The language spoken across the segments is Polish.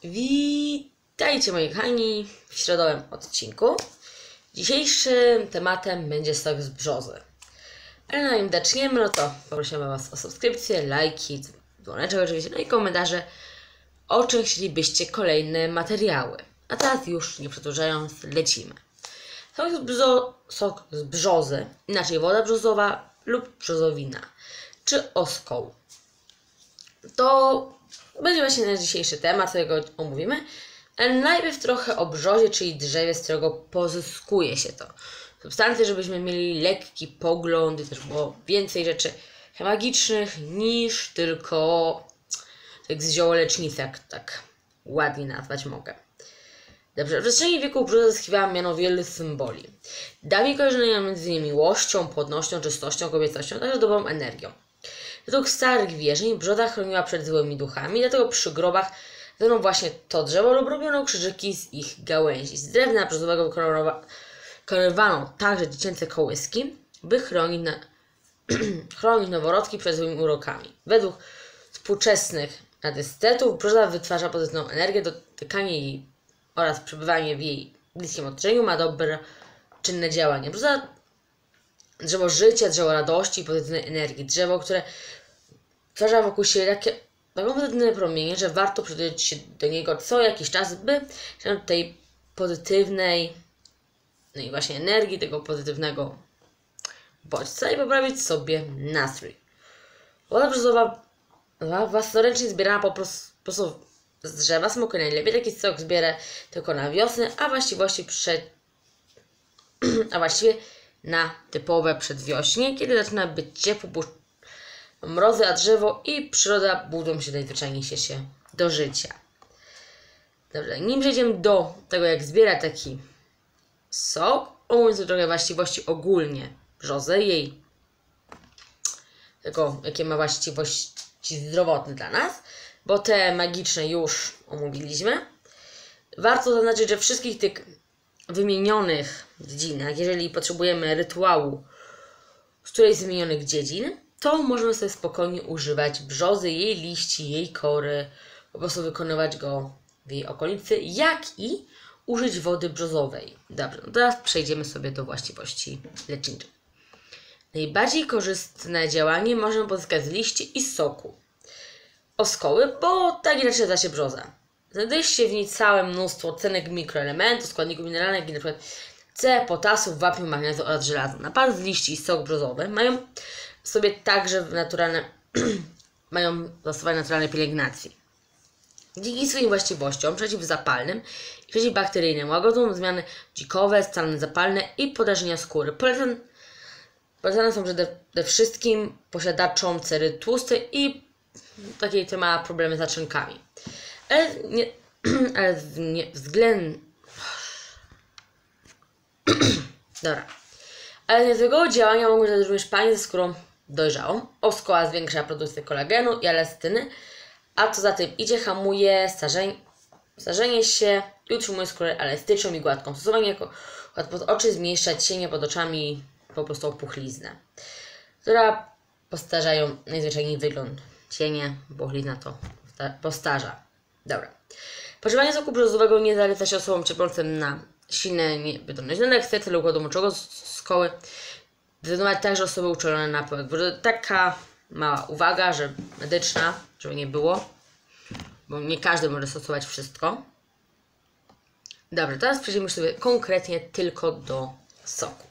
Witajcie moi kochani w środowym odcinku. Dzisiejszym tematem będzie sok z brzozy. Ale zanim zaczniemy, no to poprosimy Was o subskrypcję, lajki, dzwoneczek oczywiście, no i komentarze, o czym chcielibyście kolejne materiały. A teraz już nie przedłużając, lecimy. Sok z brzozy, inaczej woda brzozowa lub brzozowina, czy oskoł. To będzie właśnie nasz dzisiejszy temat, którego omówimy. Ale najpierw trochę o brzozie, czyli drzewie, z którego pozyskuje się to. Substancje, żebyśmy mieli lekki pogląd i też było więcej rzeczy magicznych niż tylko tak z ziołolecznicy, jak tak ładnie nazwać mogę. Dobrze, w przestrzeni wieków brzoza zyskiwała miano wielu symboli. Dawniej kojarzono między innymi miłością, płodnością, czystością, kobiecością, także dobrą energią. Według starych wierzeń brzoza chroniła przed złymi duchami, dlatego przy grobach dano właśnie to drzewo lub robiono krzyżyki z ich gałęzi. Z drewna brzozowego wykonywano także dziecięce kołyski, by chronić noworodki przed złymi urokami. Według współczesnych estetów brzoza wytwarza pozytywną energię, dotykanie jej oraz przebywanie w jej bliskim otoczeniu ma dobre, czynne działanie. Brzoza drzewo życia, drzewo radości i pozytywnej energii. Drzewo, które stwarza wokół siebie taką pozytywne promienie, że warto przytulić się do niego co jakiś czas, by się tej pozytywnej, no i właśnie energii, tego pozytywnego bodźca i poprawić sobie nastrój. Woda brzozowa własnoręcznie zbierana po prostu z drzewa smakuje najlepiej. Taki sok zbiera tylko na wiosnę, a właściwie na typowe przedwiośnie, kiedy zaczyna być ciepło, mrozy, a drzewo i przyroda budzą się najzwyczajniej się do życia. Dobrze, nim przejdziemy do tego, jak zbierać taki sok, omówię trochę właściwości ogólnie brzozy, tego, jakie ma właściwości zdrowotne dla nas, bo te magiczne już omówiliśmy. Warto zaznaczyć, że wszystkich tych wymienionych dziedzinach, jeżeli potrzebujemy rytuału z którejś z wymienionych dziedzin, to możemy sobie spokojnie używać brzozy, jej liści, jej kory, po prostu wykonywać go w jej okolicy, jak i użyć wody brzozowej. Dobrze, no teraz przejdziemy sobie do właściwości leczniczych. Najbardziej korzystne działanie możemy pozyskać z liści i soku oskoły, bo tak inaczej nazywa się brzoza. Znajduje się w niej całe mnóstwo cennych mikroelementów, składników mineralnych, jak np. C, potasu, wapniu, magnezu oraz żelaza. Napar z liści i sok brzozowy mają sobie także mają zastosowanie naturalnej pielęgnacji. Dzięki swoim właściwościom przeciwzapalnym i przeciwbakteryjnym łagodzą zmiany dzikowe, stany zapalne i podrażnienia skóry. Polecane są przede wszystkim posiadaczom cery tłustej i takiej, która ma problemy z naczynkami. Ale niezłego działania mogą być również panie ze skórą dojrzałą. Oskoła zwiększa produkcję kolagenu i elastyny, a co za tym idzie, hamuje starzenie się i utrzymuje skórę elastyczną i gładką. Stosowanie jako pod oczy zmniejsza cienie pod oczami, po prostu opuchliznę, która postarzają najzwyczajniej wygląd. Cienie, opuchlizna to postarza. Dobra. Pożywanie soku brzozowego nie zaleca się osobom cierpiącym na silne wydolność serca lub układu moczowego z koły. Zdecydować także osoby uczulone na pyłek. Taka mała uwaga, że medyczna, żeby nie było, bo nie każdy może stosować wszystko. Dobra, teraz przejdziemy sobie konkretnie tylko do soku.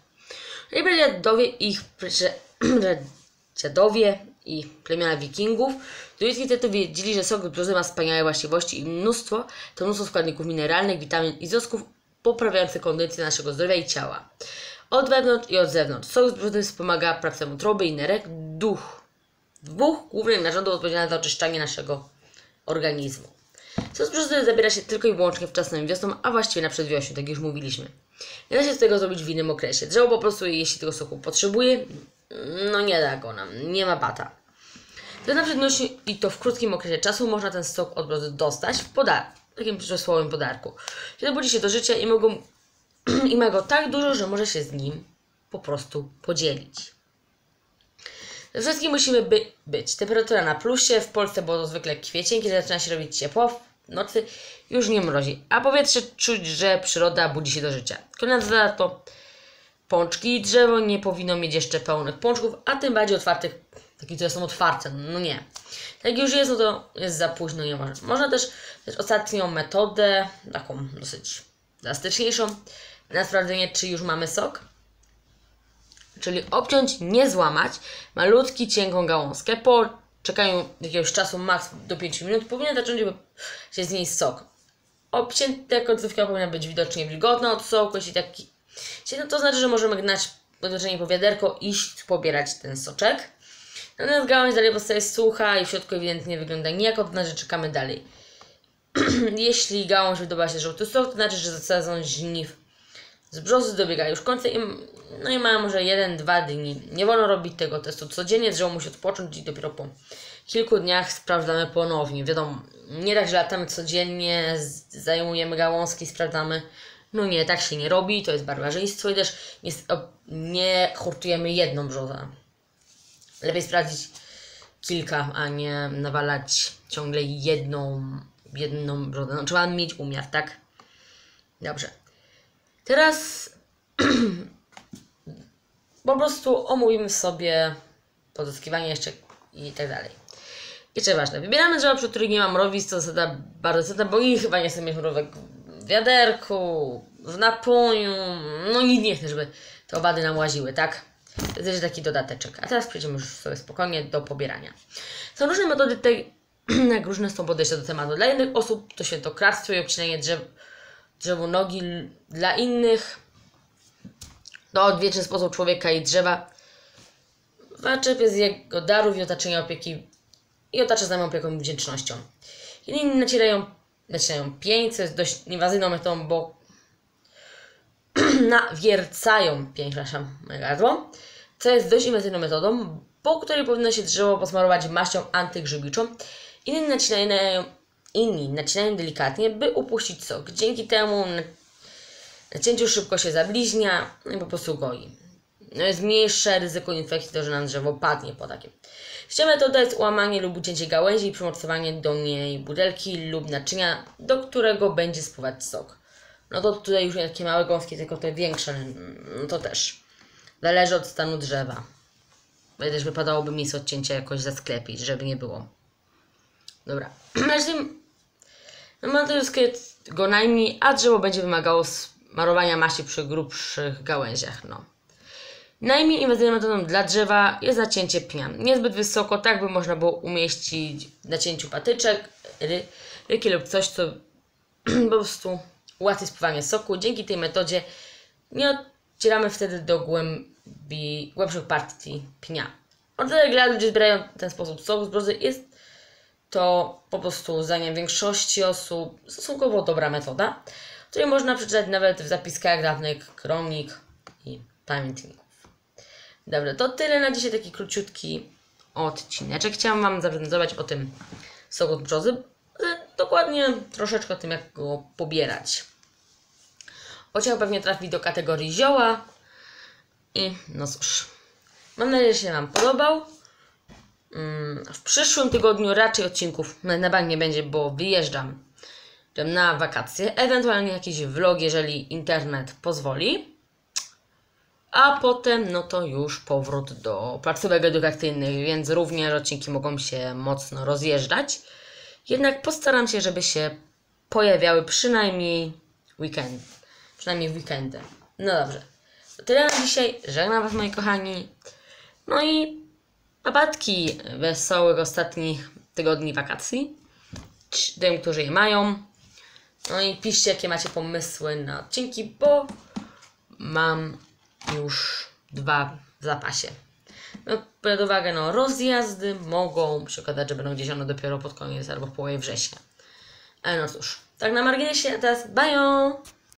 Dziadowie i plemiona wikingów z wiedzieli, że sok brzozy ma wspaniałe właściwości i mnóstwo składników mineralnych, witamin i związków poprawiających kondycję naszego zdrowia i ciała. Od wewnątrz i od zewnątrz. Sok z brzozy wspomaga pracę wątroby i nerek, dwóch głównych narządów odpowiedzialnych za oczyszczanie naszego organizmu. Sok z brzozy zabiera się tylko i wyłącznie wczesną wiosną, a właściwie na przedwiościu, tak jak już mówiliśmy. Nie da się z tego zrobić w innym okresie. Drzewo po prostu, jeśli tego soku potrzebuje, no nie da go nam, nie ma bata. To na przedwiościu i to w krótkim okresie czasu można ten sok od brzozy dostać w takim przysłowiowym podarku. Kiedy budzi się do życia i ma go tak dużo, że może się z nim po prostu podzielić. We wszystkim musimy być. Temperatura na plusie. W Polsce było to zwykle kwiecień, kiedy zaczyna się robić ciepło. nocy już nie mrozi, a powietrze czuć, że przyroda budzi się do życia. Kolejna zasada to pączki. Drzewo nie powinno mieć jeszcze pełnych pączków, a tym bardziej otwartych, takie, które są otwarte. No nie. Jak już jest, no to jest za późno, nie można. Można też ostatnią metodę, taką dosyć drastyczniejszą, na sprawdzenie, czy już mamy sok. Czyli obciąć, nie złamać, malutki, cienką gałązkę. Po czekaniu jakiegoś czasu, maks do 5 minut, powinien zacząć się z niej sok. Obcięta końcówka powinna być widocznie wilgotna od soku. Jeśli taki, no to znaczy, że możemy gnać podłączenie po wiaderko i iść pobierać ten soczek. Natomiast gałąź dalej pozostaje sucha i w środku ewidentnie wygląda niejako, to znaczy, że czekamy dalej. Jeśli gałąź wydobywa się żółty sok, to znaczy, że sezon żniw z brzozy dobiega już końca no i mamy może 1-2 dni. Nie wolno robić tego testu codziennie, drzewo musi odpocząć i dopiero po kilku dniach sprawdzamy ponownie. Wiadomo, nie tak, że latamy codziennie, zajmujemy gałązki, sprawdzamy. No nie, tak się nie robi, to jest barbarzyństwo i też nie hurtujemy jedną brzozę. Lepiej sprawdzić kilka, a nie nawalać ciągle jedną brzozę. No, trzeba mieć umiar, tak? Dobrze. Teraz po prostu omówimy sobie pozyskiwanie jeszcze i tak dalej. Jeszcze ważne, wybieramy drzewa, przy których nie ma mrowisk, to zasada bardzo istotna, bo i chyba nie chcę mieć mrówek w wiaderku, w napoju, no nikt nie chce, żeby te owady nam łaziły, tak? To jest taki dodateczek. A teraz przejdziemy już sobie spokojnie do pobierania. Są różne metody jak różne są podejścia do tematu. Dla jednych osób to świętokradztwo i obcinanie drzewu nogi, dla innych to odwieczny sposób człowieka i drzewa. Czerpie z jego darów i otaczenia opieki i otacza znajomą opieką i wdzięcznością. Inni nacierają pień, co jest dość inwazyjną metodą, bo nawiercają pień, przepraszam, moje gardło, co jest dość inwazyjną metodą, po której powinno się drzewo posmarować maścią antygrzybiczą. Inni nacinają delikatnie, by upuścić sok. Dzięki temu nacięciu szybko się zabliźnia i po prostu goi. Jest mniejsze ryzyko infekcji, to że nam drzewo padnie po takim. Trzecia metoda jest ułamanie lub ucięcie gałęzi i przymocowanie do niej butelki lub naczynia, do którego będzie spływać sok. No to tutaj już nie takie małe gąski, tylko te większe, no to też zależy od stanu drzewa. Bo też wypadałoby miejsce odcięcia jakoś zasklepić, żeby nie było. Dobra. No to jest go najmniej, a drzewo będzie wymagało smarowania maści przy grubszych gałęziach. No. Najmniej inwazyjną metodą dla drzewa jest nacięcie pnia. Niezbyt wysoko, tak by można było umieścić w nacięciu patyczek, ryki lub coś, co po prostu ułatwi spływanie soku. Dzięki tej metodzie nie odcieramy wtedy do głębszych partii pnia. O tyle dla ludzi zbierają w ten sposób sok z brzozy jest to po prostu zdaniem większości osób stosunkowo dobra metoda, której można przeczytać nawet w zapiskach dawnych kronik i pamiętników. Dobra, to tyle na dzisiaj, taki króciutki odcineczek. Chciałam Wam zaprezentować o tym soku z brzozy, dokładnie troszeczkę o tym, jak go pobierać. Ociał pewnie trafi do kategorii zioła i no cóż, mam nadzieję, że się Wam podobał. W przyszłym tygodniu raczej odcinków na bank nie będzie, bo wyjeżdżam na wakacje, ewentualnie jakiś vlog, jeżeli internet pozwoli. A potem no to już powrót do placówek edukacyjnych, więc również odcinki mogą się mocno rozjeżdżać. Jednak postaram się, żeby się pojawiały przynajmniej w weekendy. No dobrze, to tyle na dzisiaj. Żegnam Was, moi kochani. No i papatki wesołych ostatnich tygodni wakacji. Tym, którzy je mają. No i piszcie, jakie macie pomysły na odcinki, bo mam już 2 w zapasie. No, pod uwagę, no, rozjazdy mogą się okazać, że będą gdzieś one dopiero pod koniec albo w połowie września. Ale no cóż, tak na marginesie, a teraz bye!